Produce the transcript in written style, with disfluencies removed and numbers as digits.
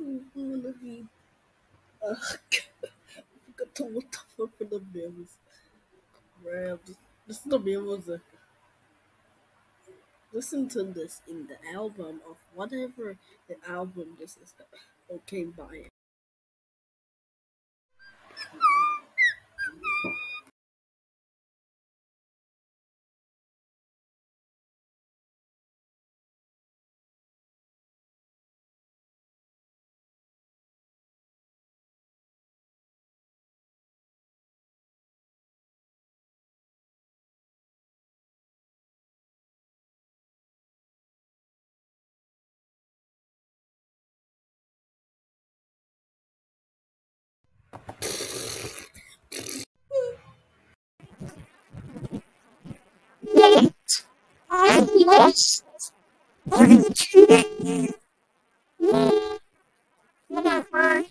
I'm gonna be. Uh, got to what the fuck for the memes. Rams. This is the memes. Listen to this in the album of whatever the album this is. Okay, buy it. Yet I lost every treated you. Whatever.